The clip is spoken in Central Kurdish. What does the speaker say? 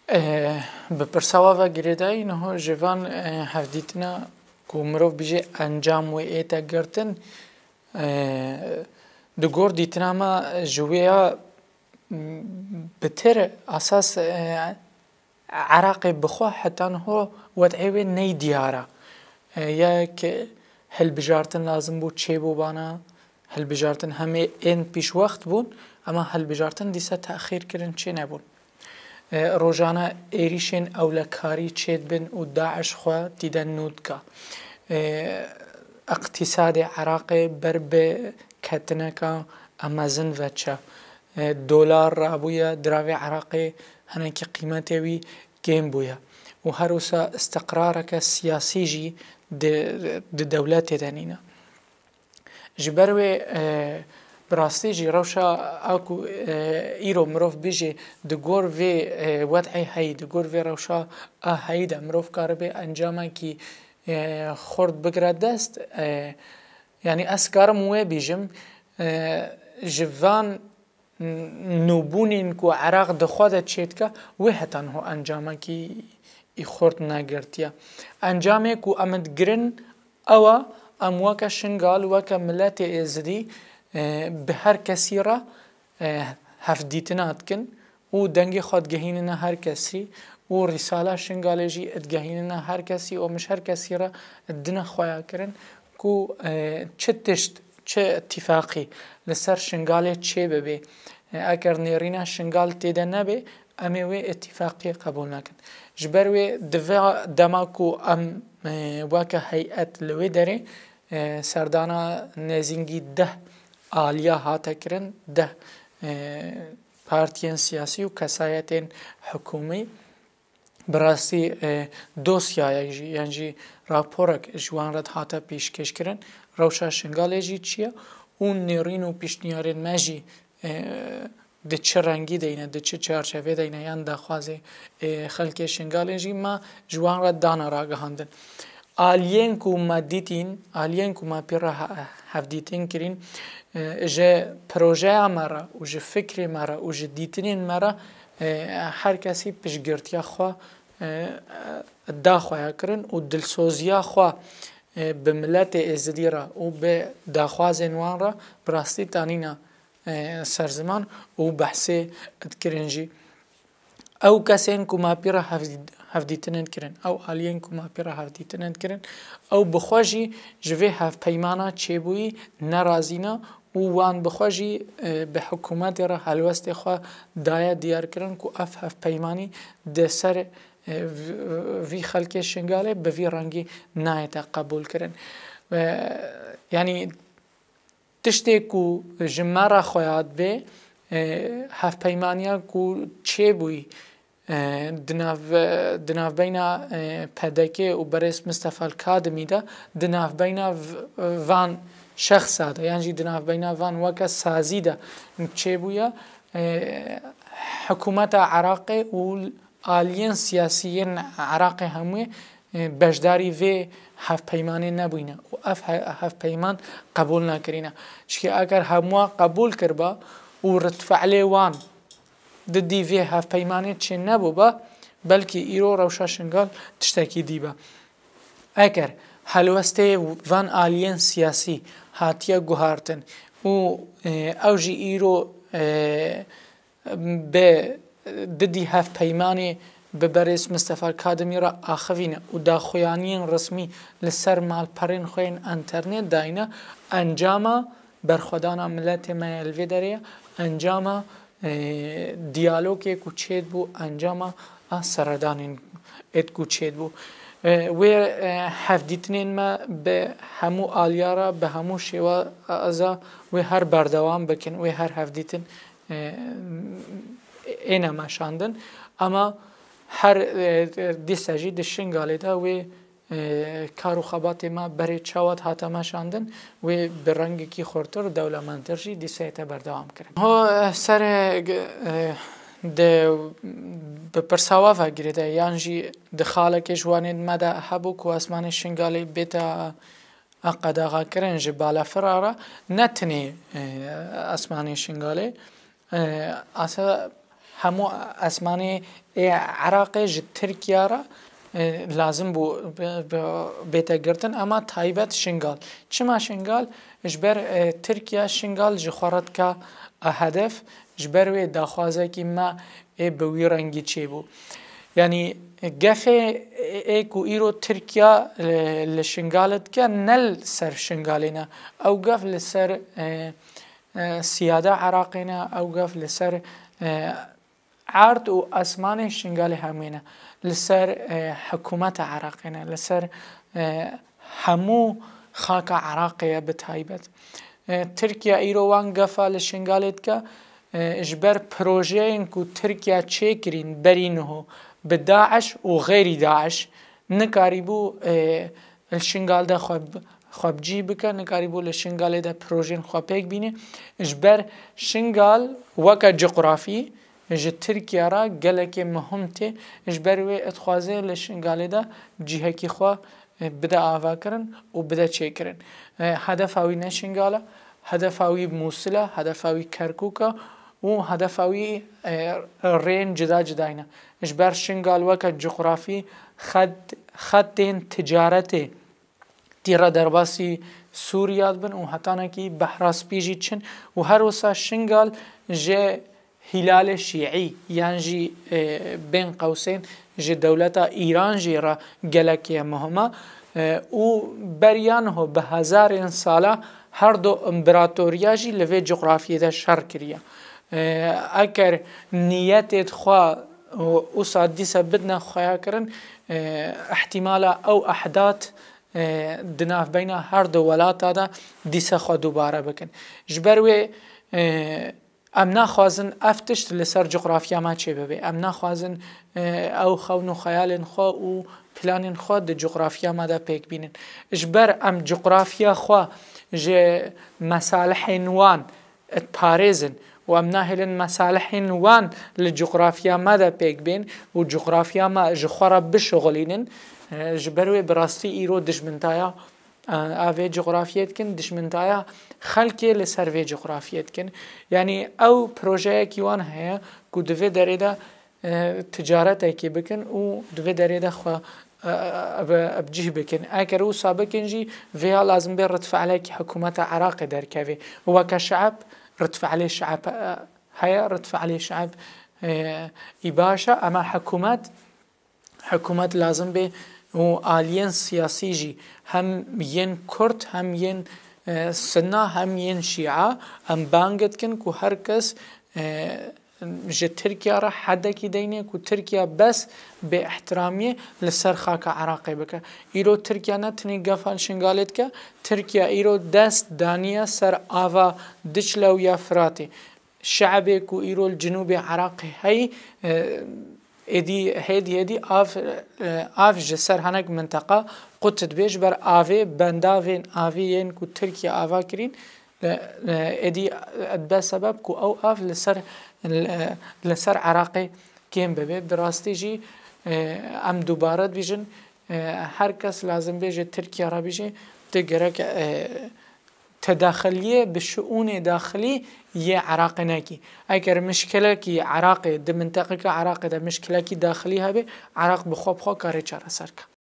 بپرساوا و گریدایی نه جوان هفدیتنا کو مروف بیجه انجام و ایتا گرتن دگور دیتنا ما جویا بتر اساس عراقي بخوا حتى هو وضعي ني ديارة ياك هل بجارتن لازم بود چه بو بانا هل بجارتن همه این پیش وقت بون اما هل بجارتن دیسا تأخیر کرن چه نبون روزانه ایریشن اولکاری چید بن و داعش خوا دیدن نود که اقتصاد عراقي برب كتنكا امازن وچا دولار رابويا دراوي عراقي هناك قيمته وي جيم بويا وهروسا استقرارك السياسي جي د دولات دانينا جبروي براستي جي روشا اكو ايرو مروف بيجي دغور في وضعي هاي دغور في روشا هايدا مروف كاربي انجاما كي خورد بگرد دست يعني اسكارم وي بيجم جوان نوبونين كو عراق دخوده تشيتكا وهتان هو انجاما كي خورد ناگرتيا انجامي كو امد گرن او امواكا شنغال وكا ملاتي ازدي بهر كسيرة هفديتنات كن و دنگي خود گهيننا هر كسي و رسالة شنغالجي اتگهيننا هر كسي و مش هر كسي را الدنا خوايا كرن كو چتشت چه اتفاقي لسر شنغالي چه ببي اگر نيرينا شنغال تيدا نبي اميوي اتفاقي قبول نكن جبروي دماكو ام واكا هيئت لوي داري سردانا نزينجي ده آليا هاتا كرن ده پارتيان سياسي و كسايتين حكومي براسي دوسيا يعني راپورك جوان رد هاتا پیشکش کرن روشا شنگاله جي چيا اون نيرين و پیشنيارين ماجي ده چه رنگی دینه ده چه چارچوه دینه یان دخوازه خلق شنگاله جي ما جوان رد دانا راگه هندن آلين کو ما ديتين آلين کو ما پیرا هفديتين کرين جه پروژه مرا و جه فکر مرا و جه دیتنین مرا هر کسی پشگرتیا خوا دا خوایا کرن و دلسوزیا خوا به ملت ازدی را و به داخواز انوان را براستی تانینا سرزمان و بحثی ادکرنجی او کسین که ما پیرا هفدیتنن کرن او آلین که ما پیرا هفدیتنن کرن او بخواجی جوه هف پیمانا چه بوی نرازینا وان بخواجي بحكومات را هلوست خوا دايا ديار كرن كو اف پیماني ده سر في خلق شنغاله بفي رنگي نايتا قبول كرن يعني تشتي كو جمارا خويات به هف پیمانيا كو چه بوي دناف بينا پدكي و برس مصطفى الكادمي ده دناف بينا وان شخص هذا يعني دناف بينا فان وكا سازيدا تشيبويا حكومة عراقي والآليين سياسيين عراقي هموي بجداري في هف پیمانه نبوينا و اف هف پیمان قبول نكرينا شكي اگر هموا قبول كربا و رتفع ليوان ضدي في هف پیمانه چه نبوبا بلكي ايرو روشا شنغال تشتكي ديبا اگر هلوسته وان آلين سياسي هاتيا گوهارتن و اوجي ايرو ب ضدي هف پیمانه ببرس مصطفى الكادمي را آخوینه و داخویانین رسمی لسر مال پرین خوین انترنت داینه انجاما برخودانا ملت مایلوی داره انجاما دیالوگی کو چید بو انجاما سردانین ات کو چید بو و هفدیتنین ما به همو آلیارا به همو شیوا ازا و هر بردوام بکن و هر هفدیتن اینا ما شاندن اما هر دیساجی دشنگالی دا و کارو خبات ما برای چاوت هاتا ما شاندن و برنگی کی خورتر دولمانتر جی دیسایتا بردوام کرن ها سر ده بپرساوا فگریده یعنی دخاله که جوانید مده هبو که اسمان شنگالی بیتا قداغا کرن جبالا فرارا نتنی اسمان شنگالی اصلا همو اسمانه عراق ج ترکیه را لازم بو بیتا گرتن اما تایبت شنگال چما شنگال جبر ترکیه شنگال جخورت که هدف جبر و داخوازه که ما بوی رنگی چی بو يعني قفه ايكو ايرو تركيا لشنغالت كا نل سر شنغالينا او قف لسر سيادة عراقينا او قف لسر عرض و اسمان شنغالي همينا لسر حكومة عراقينا لسر همو خاكا عراقية بتايبت تركيا ايرو وان قفا لشنغالت كا اجبر بروجين كو تركيا تشيكرين برينه بداعش وغير داعش نكاريبو الشنغال ده خواب جي بك نكاريبو للشنغال ده بروجين خواب بيك بيني اجبر شنغال وكا جغرافي اج تركيا را قلق مهمته اجبروي اتخوازي للشنغال ده جيهكي خوا بدا آوا کرن و بدا چه کرن هدفاوي نشنغالا هدفاوي موصلة هدفاوي كركوكا و هدفاوي رين جدا جداينا اجبر شنغال وكا جغرافي خطين تجارتي تيرا درباسي سوريا بن و حتانا كي بحراس بيجي چن و هر وسا شنغال جي هلال شيعي يعني جي بين قوسين جي دولتا ايران جي را گلكي مهمة و بريانه بهزار ساله هر دو امبراطوريا جي لفي جغرافيا ده شر كريا اگر نيتت خوا و صاديسه بدنا خويا کرن احتمالا او احداث دناف بين هر دو ولات هذا ديسه خوا دوباره بكن جبروي ام ناخوازن افتشت لسر جغرافيا ما چه ببي ام ناخوازن او خونو خيال خوا و بلان خوا د جغرافيا ما دا بيك بينن جبر ام جغرافيا خوا جي مصالح وان اتباريزن و ام ناهلن مصالح وان لجغرافيا ما دا بيك بين و جغرافيا ما جخورا بشغلينن جبروي براستي ايرو دشمنتايا اوه جغرافيات كن دشمنتايا خلقي لسر جغرافيات كن يعني او بروجه كيوان هيا كو دوه دريدا تجارت اكي بكن و دوه دريدا خوا بجيه بكن اكرو سابقن جي فيها لازم بي رتفع عليك حكومة عراق در كافي وكشعب رتفع عليه شعب هيا رتفع عليه شعب إباشا اما حكومات لازم بي و آلين سياسي جي هم ين كرد هم ين سنة هم ين شيعة هم بانقد كن كو هركس جي تركيا را حدا كي ديني كو تركيا بس باحترامية لسر خاكا عراقي بك ايرو تركيا نتني قفال شنغالت كا تركيا ايرو دست دانية سر آفا دجلة ويا فراتي شعبي كو ايرو الجنوب عراقي هاي هدي آف جسر هناك منطقة قطت بيش بر آفي بندافين آفيين كو تركيا آفا كرين ادي ادبا سبب كو او آف لسر عراقي كيم ببي براستي جي ام دوبارت بيجن هر کس لازم بيجي تركيا را بيجي تقرأ تداخلية بالشؤون داخلي يه عراقي ناكي اگر مشكلة كي عراقي د منطقة عراقي دا مشكلة كي داخلي هبه عراق بخواب خوا كاري چارة سركا